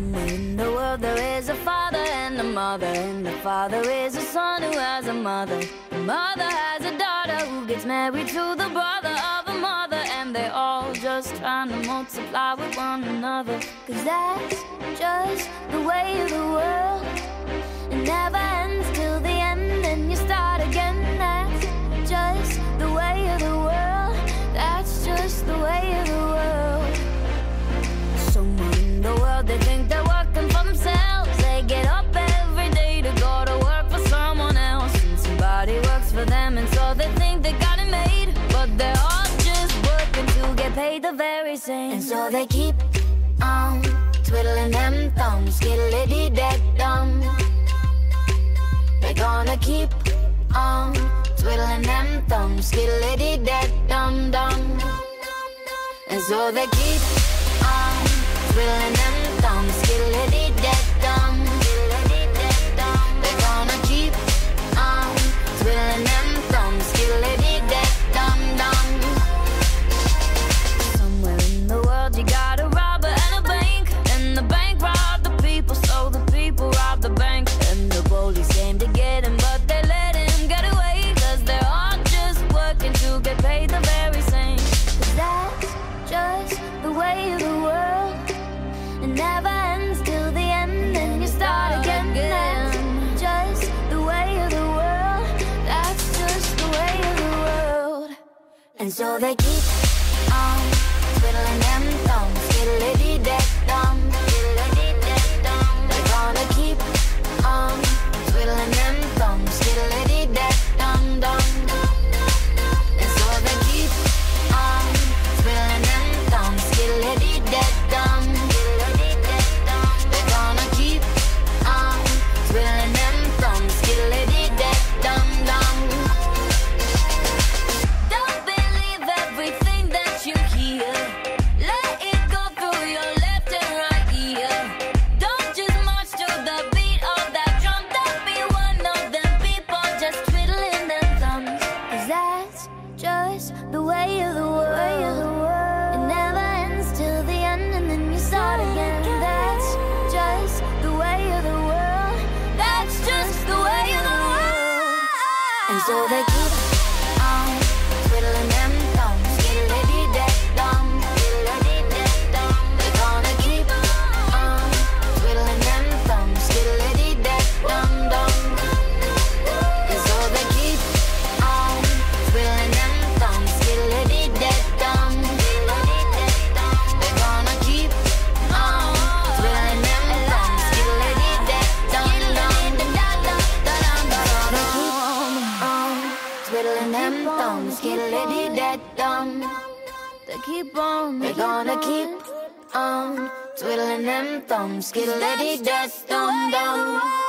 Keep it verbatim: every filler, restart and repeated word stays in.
Somewhere in the world there is a father and a mother, and the father is a son who has a mother. The mother has a daughter who gets married to the brother of a mother, and they're all just trying to multiply with one another. Cause that's just the way of the world. It never ends till the end, and you start again. That's just the way of the world. That's just the way of the world. Somewhere in the world they think they're working for themselves. They get up every day to go to work for someone else, and somebody works for them, and so they think they got it made. But they're all just working to get paid the very same. And so they keep on twiddling them thumbs, skiddly-dee-dee-dum. They're gonna keep on twiddling them thumbs, skiddly-dee-dee-dum-dum. And so they keep on twiddling them thumbs, skiddly-dee-dee-dum. They're gonna keep on twiddling them thumbs, skiddly-dee-dee-dum-dum. Somewhere in the world you got a robber and a bank, and the bank robbed the people, so the people robbed the bank. And the police came to get him, but they let him get away, cause they're all just working to get paid the very same. Cause that's just the way of the world. It never ends till the end, and you start again. That's just the way of the world. That's just the way of the world. And so they keep on twiddling them thumbs, skiddly-dee-dee-dum. They're gonna keep on twiddling them thumbs, skiddly-dee-dee-dum-dum. And so they keep on twiddling them thumbs, skiddly-dee-dee-dum. They're gonna keep on twiddling them thumbs, skiddly-dee-dee-dum-dum. Don't believe everything that you hear. Let it go through your left and right ear. Don't just march to the beat of that drum. Don't be one of them people just twiddling them thumbs. Cause that's just the way of the world. It never ends till the end, and then you start again. That's just the way of the world. That's just the way of the world. And so they keep on twiddling them thumbs, skiddly-dee-dee-dum. They're gonna keep on twiddling them thumbs, skiddly-dee-dee-dum-dum. And so they keep on twiddling them thumbs, skiddly-dee-dee-dum. They're gonna keep on twiddling them thumbs, skiddly-dee-dee-dum-dum. Twiddling them thumbs, skiddly-dee-dee-dum. They keep on, they're gonna keep on twiddling them thumbs, skiddly-dee-dee-dum-dum.